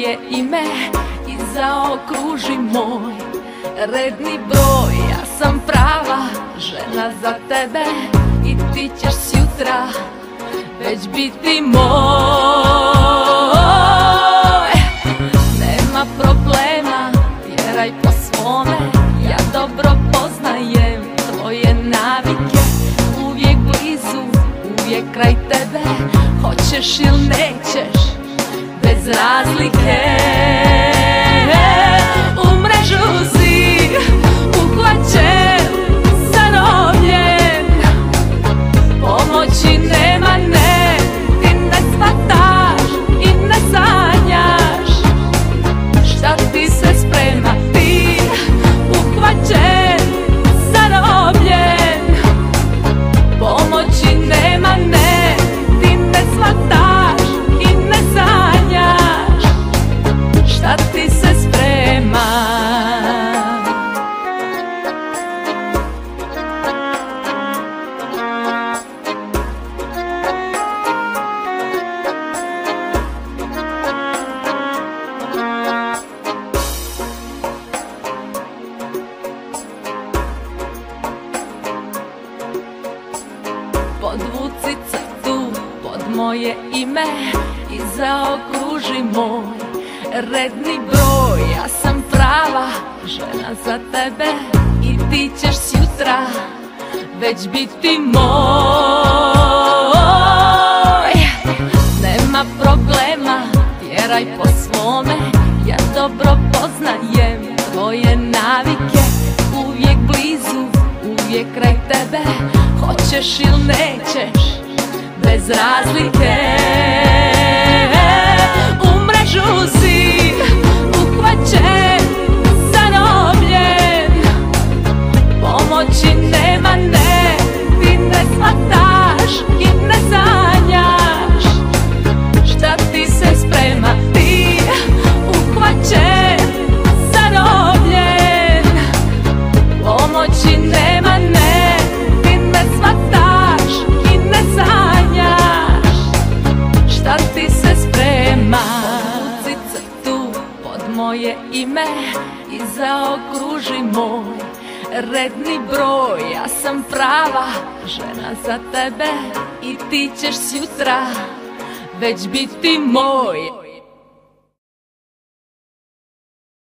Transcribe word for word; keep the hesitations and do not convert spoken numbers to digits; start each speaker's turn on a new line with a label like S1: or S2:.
S1: moje ime i zaokruži moj redni broj. Ja sam prava žena za tebe i ti ćeš sutra već biti moj. Nema problema, tjeraj po svome, ja dobro poznajem tvoje navike. Uvijek blizu, uvijek kraj tebe, hoćeš ili nećeš, bez razlike. U mrežu si uhvaćen, zarobljen, pomoći nema, ne, ti ne shvataš i ne sanjaš šta ti se sprema. Ti uhvaćen, zarobljen, pomoći nema, ne, ti ne shvataš i ne sanjaš šta ti se sprema. Podvuci crtu pod moje ime i zaokruži moj redni broj. Ja sam prava žena za tebe i ti ćeš sutra već biti moj. Nema problema, tjeraj po svome, ja dobro poznajem tvoje navike. Uvijek blizu, uvijek kraj tebe, hoćeš ili nećeš, bez razlike. U mrežu si uhvaćen, zarobljen, pomoći nema, ne, ti ne shvataš i ne sanjaš šta ti se sprema. Ti uhvaćen, zarobljen, pomoći nema, ne, ti ne shvataš i ne sanjaš šta ti se sprema. Podvuci crtu pod moje ime i zaokruži moj redni broj. Ja sam prava žena za tebe i ti ćeš sutra već biti moj.